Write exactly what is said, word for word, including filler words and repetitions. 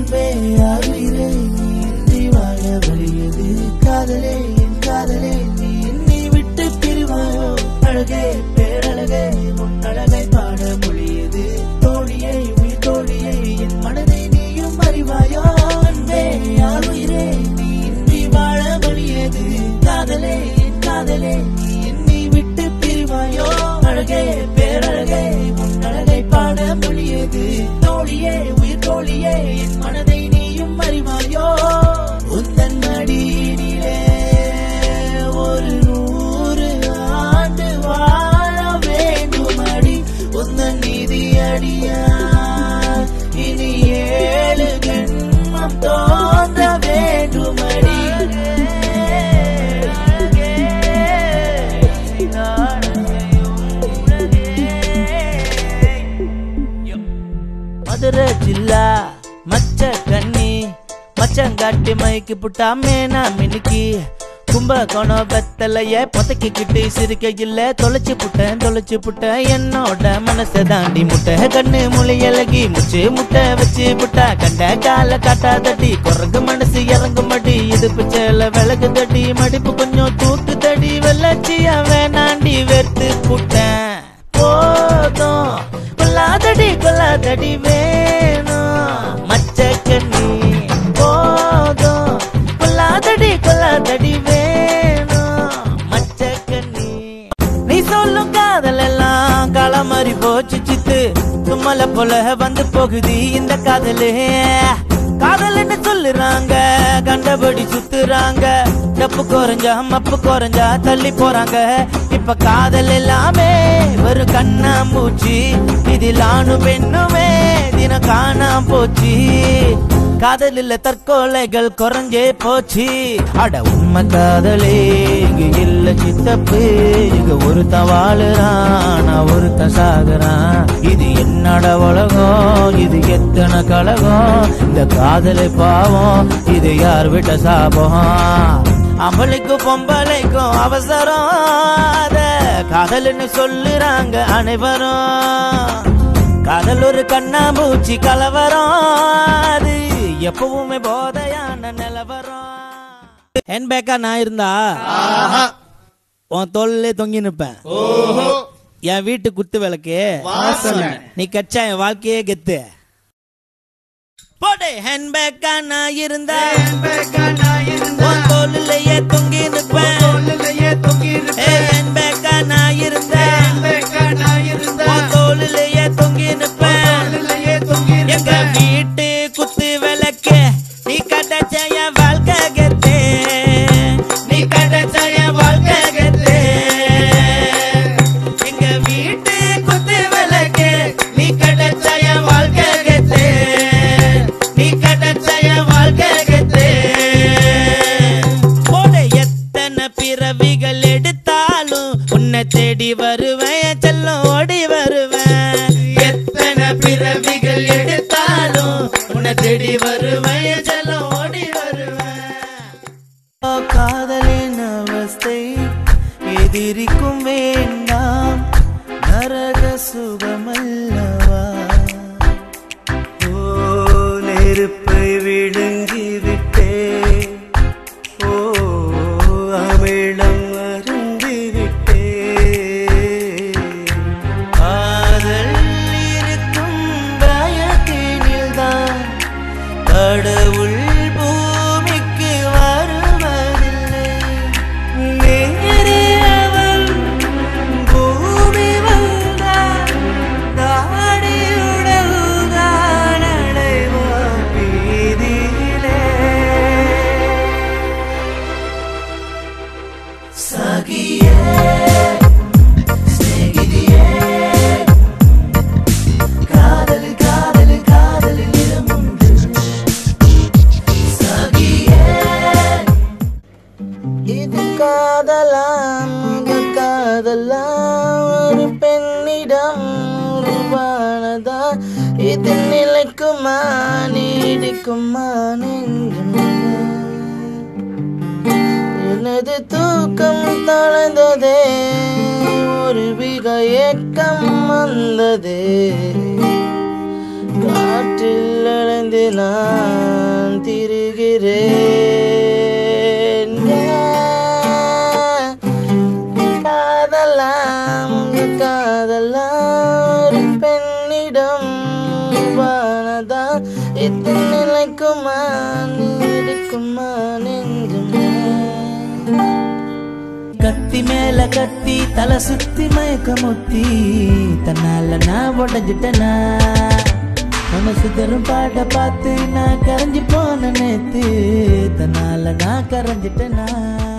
அன்பே ஆறுயிரே நீ இன்றி வாழ வழியது காதலே என் காதலே நீ என்னை விட்டு பிரிவாயோ அழகே பேரழகே உன் அழகை பாட மொழியது தோழியை உயிர் தோழியை என் மனதை நீயும் அறிவாயோ அன்பே ஆறுயிரே நீ இன்றி வாழ வழியது காதலே என் காதலே நீ என்னை விட்டு பிரிவாயோ அழகே பேரழகே உன் அழகை பாட மொழியது தோழியே உயிர் தோழியே என் மனதை நீயும் அறிவாயோ உந்தன் மடியினிலே ஒரு நூறு ஆண்டு வாழ வேண்டுமடி உந்தன் நிதி அடியா இனி ஏழு ஜென்மம் தோன்ற வேண்டுமடி மதுரை ஜில்லா மச்ச கண்ணி மச்சங்காட்டி மைக்கு புட்டா மேனா மினுக்கி கும்பகோணம் வெத்தலைய பொத்தக்கிட்டு சிரிக்க இல்ல தொலைச்சு புட்டேன் தொலைச்சு புட்டேன் என்னோட மனசை தாண்டி முட்டை கண்ணு மொழி இலகி முச்சு முட்டை வச்சு புட்டா கண்ட கால காட்டா தட்டி குரங்கு மனசு இறங்கும் மடி இடுப்பு சேல விளக்கு தட்டி மடிப்பு கொஞ்சம் தூக்கு தடி வெள்ளச்சியா வேணாண்டி வெறுத்து புட்டேன் போதும் கொல்லாதடி கொல்லாதடி வேணும் மச்ச கண்ணி போதும் கொல்லாதடி கொல்லாதடி வேணும் மச்ச கண்ணி நீ சொல்லும் காதல் எல்லாம் களமாறி போச்சு சித்து தும்மல போல வந்து போகுது இந்த காதலே காதல்னு சொல்லுறாங்க கண்டபடி சுத்துறாங்க டப்பு குறைஞ்சா மப்பு குறைஞ்சா தள்ளி போறாங்க இப்ப காதல் எல்லாமே ஒரு கண்ணாமூச்சி இதில் ஆணு பெண்ணுமே தினம் காணாம போச்சு காதல் இல்ல தற்கொலைகள் குறைஞ்சே போச்சு அட உண்மை காதலே இங்க இல்ல சித்தப்பு இங்க ஒருத்தன் வாழுறான் ஒருத்தன் சாகுறான் இது என்னோட உலகம் இது எத்தனை கழகம் இந்த காதலை பாவம் இது யார் விட்ட சாபம் அம்பளைக்கும் பொம்பளைக்கும் அவசரம் அத காதல்னு சொல்லுறாங்க அனைவரும் காதல் ஒரு கண்ணாமூச்சி கலவரம் அது எப்பவுமே போதையான நிலவரம் ஹேண்ட்பேக்கா நான் இருந்தா உன் தோல்லே தொங்கி நிப்பேன் என் வீட்டு குத்து விளக்கு நீ கச்சா என் வாழ்க்கையே கெத்து போடே ஹேண்ட்பேக்கா நான் இருந்தா உன் தோல்லையே தொங்கி நிப்பேன் ஹேண்ட்பேக்கா நான் இருந்தா உன் தோல்லையே தொங்கி நிப்பேன் எங்க வீட்டு குத்து விளக்கு நீ கடைச்ச என் வாழ்க்கை கெத்து நீ கடைச்ச என் வாழ்க்கை கெத்து எங்க வீட்டு குத்து விளக்கு நீ கடைச்ச என் வாழ்க்கை கெத்து நீ கடைச்ச என் வாழ்க்கை கெத்து போட எத்தனை பிறவிகள் எடுத்தாலும் உன்னை தேடி வருவேன் செல்லம் ஓடி வருவேன் எத்தனை பிறவிகள் எடுத்தாலும் உன்னை தேடி வருவேன் செல்லம் ஓடி வருவேன் காதலின் அவஸ்தை எதிரிக்கும் வேண்டாம் நரக சுகமல்லவா ஓ நெருப்பை விழுங்கி விட்டே ஓ அமிழம் அருந்தி விட்டே காதல் இருக்கும் பயத்தினில்தான் கடவுள் பூமிக்கு வருவதில்லை நேரே அவள் பூமி வந்தார் தாடியுடல்தான் அடைவார் வீதியிலே சகியே சிநேகிதியே காதல் காதல் காதலில் இடமுண்டு சகியே இது காதலாம் இது காதலாம் ஒரு பெண்ணிடம் உருவானதா இது நிலைக்குமா நீடிக்குமா நெஞ்சமே எனது தூக்கம் தளர்ந்ததே ஒரு விக ஏக்கம் வந்ததே காற்றில் அடைந்து அலைந்து நான் திரிகிறேன். காதலாம் காதலாம் ஒரு பெண்ணிடம் வானதா இது நிலைக்குமா நீடிக்குமா நெஞ்சுமே. கத்தி மேல கத்தி தலை சுத்தி மயக்க முத்தி தன்னால நான் உடஞ்சிட்டனா மனசு தரும் பாட பார்த்து நான் கரைஞ்சி போன நேத்து தன்னால நான் கரைஞ்சிட்டனா.